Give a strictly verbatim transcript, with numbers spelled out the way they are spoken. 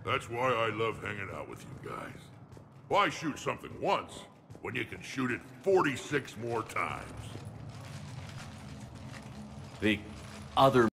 That's why I love hanging out with you guys. Why shoot something once when you can shoot it forty-six more times? The other